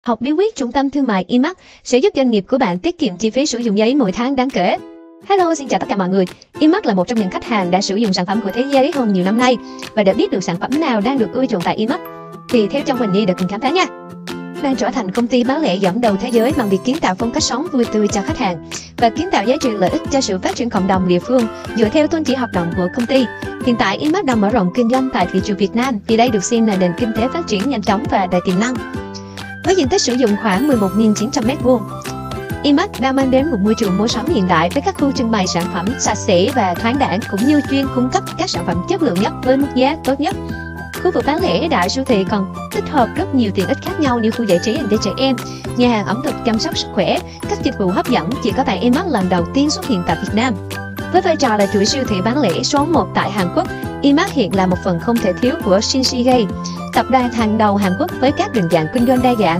Học bí quyết trung tâm thương mại IMAX sẽ giúp doanh nghiệp của bạn tiết kiệm chi phí sử dụng giấy mỗi tháng đáng kể. Hello, xin chào tất cả mọi người. IMAX là một trong những khách hàng đã sử dụng sản phẩm của Thế Giấy hơn nhiều năm nay. Và để biết được sản phẩm nào đang được ưa chuộng tại IMAX thì theo trong mình đi để cùng khám phá nha. Đang trở thành công ty bán lẻ dẫn đầu thế giới bằng việc kiến tạo phong cách sống vui tươi cho khách hàng và kiến tạo giá trị lợi ích cho sự phát triển cộng đồng địa phương dựa theo tôn chỉ hoạt động của công ty. Hiện tại IMAX đang mở rộng kinh doanh tại thị trường Việt Nam vì đây được xem là nền kinh tế phát triển nhanh chóng và đầy tiềm năng. Với diện tích sử dụng khoảng 11.900 m², IMAX đang mang đến một môi trường mua sắm hiện đại với các khu trưng bày sản phẩm sạch sẽ và thoáng đãng cũng như chuyên cung cấp các sản phẩm chất lượng nhất với mức giá tốt nhất. Khu vực bán lẻ đại siêu thị còn tích hợp rất nhiều tiện ích khác nhau như khu giải trí dành cho trẻ em, nhà hàng ẩm thực chăm sóc sức khỏe, các dịch vụ hấp dẫn chỉ có tại IMAX lần đầu tiên xuất hiện tại Việt Nam. Với vai trò là chuỗi siêu thị bán lẻ số 1 tại Hàn Quốc, IMAX hiện là một phần không thể thiếu của Shinsegae, tập đoàn hàng đầu Hàn Quốc với các định dạng kinh doanh đa dạng.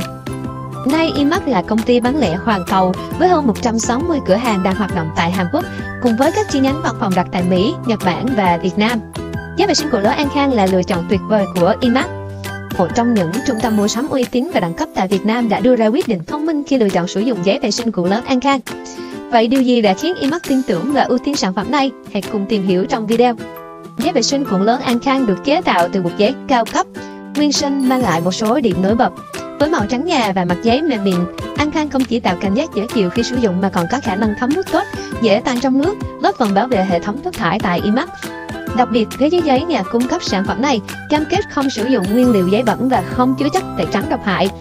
Nay IMAX là công ty bán lẻ hoàn cầu với hơn 160 cửa hàng đang hoạt động tại Hàn Quốc, cùng với các chi nhánh văn phòng đặt tại Mỹ, Nhật Bản và Việt Nam. Giấy vệ sinh của lớn An Khang là lựa chọn tuyệt vời của IMAX. Một trong những trung tâm mua sắm uy tín và đẳng cấp tại Việt Nam đã đưa ra quyết định thông minh khi lựa chọn sử dụng giấy vệ sinh của lớn An Khang. Vậy điều gì đã khiến IMAX tin tưởng và ưu tiên sản phẩm này? Hãy cùng tìm hiểu trong video. Giấy vệ sinh cuộn lớn An Khang được chế tạo từ bột giấy cao cấp, nguyên sinh mang lại một số điểm nổi bật. Với màu trắng ngà và mặt giấy mềm mịn, An Khang không chỉ tạo cảm giác dễ chịu khi sử dụng mà còn có khả năng thấm hút tốt, dễ tan trong nước, góp phần bảo vệ hệ thống nước thải tại IMAX. Đặc biệt, Thế Giấy nhà cung cấp sản phẩm này cam kết không sử dụng nguyên liệu giấy bẩn và không chứa chất tẩy trắng độc hại,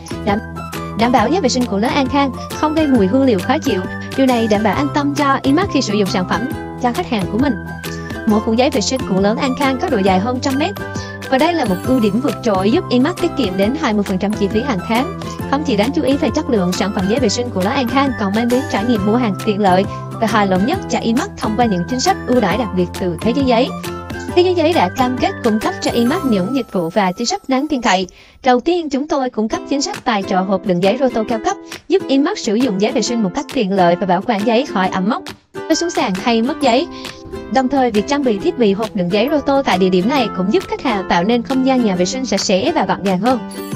đảm bảo giấy vệ sinh của lớn An Khang không gây mùi hương liệu khó chịu. Điều này đảm bảo an tâm cho IMAX khi sử dụng sản phẩm cho khách hàng của mình. Mỗi cuộn giấy vệ sinh cuộn lớn An Khang có độ dài hơn 100 m. Và đây là một ưu điểm vượt trội giúp IMAX tiết kiệm đến 20% chi phí hàng tháng. Không chỉ đáng chú ý về chất lượng, sản phẩm giấy vệ sinh của lớn An Khang còn mang đến trải nghiệm mua hàng tiện lợi và hài lòng nhất cho IMAX thông qua những chính sách ưu đãi đặc biệt từ Thế Giấy. Thế Giấy đã cam kết cung cấp cho IMAX những dịch vụ và chính sách đáng tin cậy. Đầu tiên, chúng tôi cung cấp chính sách tài trợ hộp đựng giấy Roto cao cấp, giúp IMAX sử dụng giấy vệ sinh một cách tiện lợi và bảo quản giấy khỏi ẩm mốc, rơi xuống sàn hay mất giấy. Đồng thời, việc trang bị thiết bị hộp đựng giấy Roto tại địa điểm này cũng giúp khách hàng tạo nên không gian nhà vệ sinh sạch sẽ và gọn gàng hơn.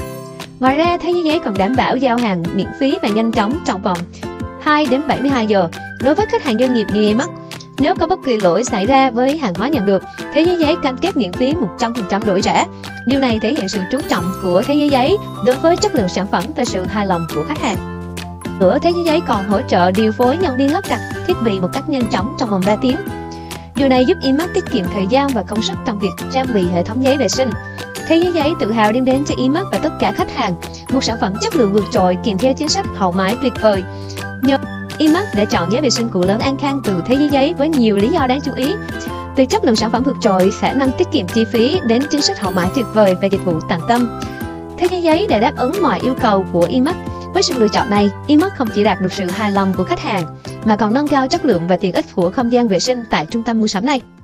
Ngoài ra, Thế Giấy còn đảm bảo giao hàng miễn phí và nhanh chóng trong vòng 2 đến 72 giờ đối với khách hàng doanh nghiệp như IMAX. Nếu có bất kỳ lỗi xảy ra với hàng hóa nhận được, Thế Giấy cam kết miễn phí 100% đổi trả. Điều này thể hiện sự chú trọng của Thế Giấy đối với chất lượng sản phẩm và sự hài lòng của khách hàng. Thế Giấy còn hỗ trợ điều phối nhân viên lắp đặt thiết bị một cách nhanh chóng trong vòng 3 tiếng. Điều này giúp IMAX tiết kiệm thời gian và công sức trong việc trang bị hệ thống giấy vệ sinh. Thế Giấy tự hào đem đến cho IMAX và tất cả khách hàng một sản phẩm chất lượng vượt trội kèm theo chính sách hậu mãi tuyệt vời. Nhờ IMAX đã chọn giấy vệ sinh cuộn lớn An Khang từ Thế Giấy với nhiều lý do đáng chú ý. Từ chất lượng sản phẩm vượt trội, khả năng tiết kiệm chi phí đến chính sách hậu mãi tuyệt vời và dịch vụ tận tâm, Thế Giấy đã đáp ứng mọi yêu cầu của IMAX. Với sự lựa chọn này, IMAX không chỉ đạt được sự hài lòng của khách hàng mà còn nâng cao chất lượng và tiện ích của không gian vệ sinh tại trung tâm mua sắm này.